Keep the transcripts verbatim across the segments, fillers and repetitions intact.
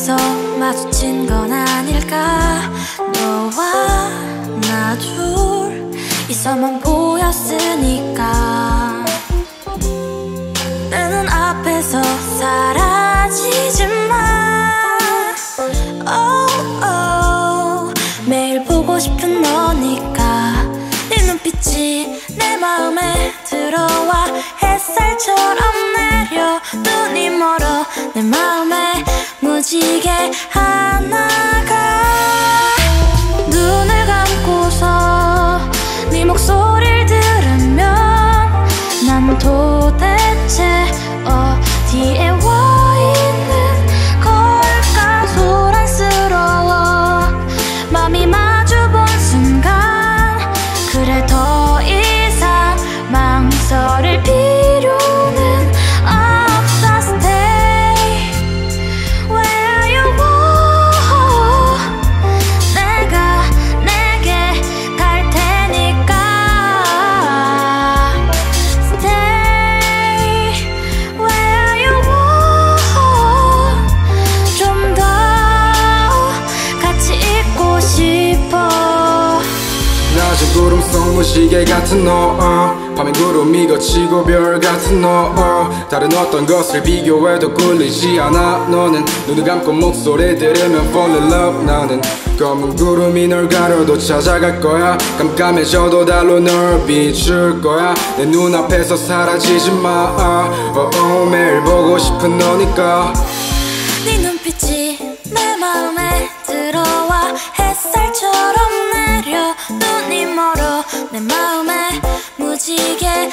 앞에서 마주친 건 아닐까. 너와 나 둘 이서만 보였으니까. 내 눈 앞에서 사라지지 마. oh, oh. 매일 보고 싶은 너니까. 네 눈빛이 내 마음에 들어와 햇살처럼 내려. 눈이 멀어 내 마음에 무지개 하나가. 눈을 감고서 네 목소리를 들으면 난 도대체 어디에 와 있는 걸까. 소란스러워 맘이 마주본 순간. 그래 더 이상 망설일 필요는 없어. Stay where you are. 내가 내게 갈 테니까. Stay where you are. 좀 더 같이 있고 싶어. 낮은 구름 속 무지개 같은 너 uh. 밤엔 구름이 걷히고 별 같은 너 uh. 다른 어떤 것을 비교해도 꿀리지 않아. 너는 눈을 감고 목소리 들으면 fall in love. 나는 검은 구름이 널 가려도 찾아갈 거야. 깜깜해져도 달로 널 비출 거야. 내 눈앞에서 사라지지 마. uh. oh, oh, 매일 보고 싶은 너니까. 네 눈빛이 내 마음에 들어와 햇살처럼 내려. 눈이 멀어 내 마음에 무지개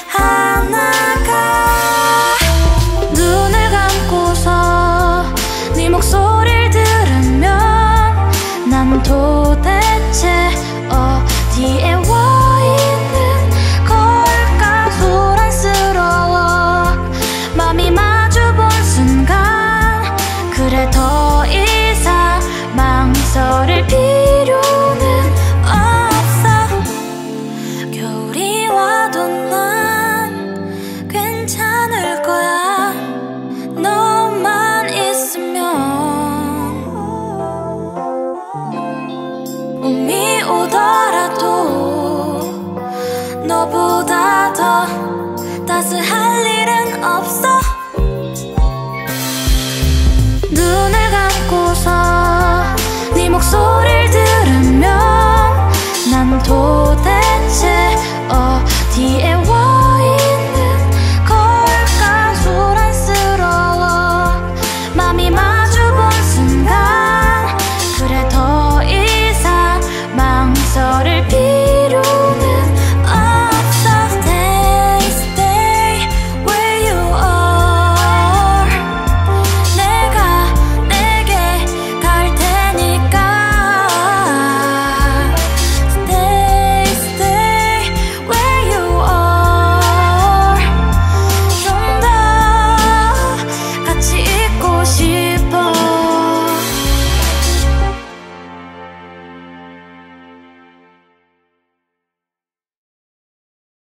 하나가. 눈을 감고서 네 목소리를 들으면 난 도대체 어디에 와 있는 걸까. 소란스러워 맘이 마주본 순간. 그래 더 이상 망설일 필요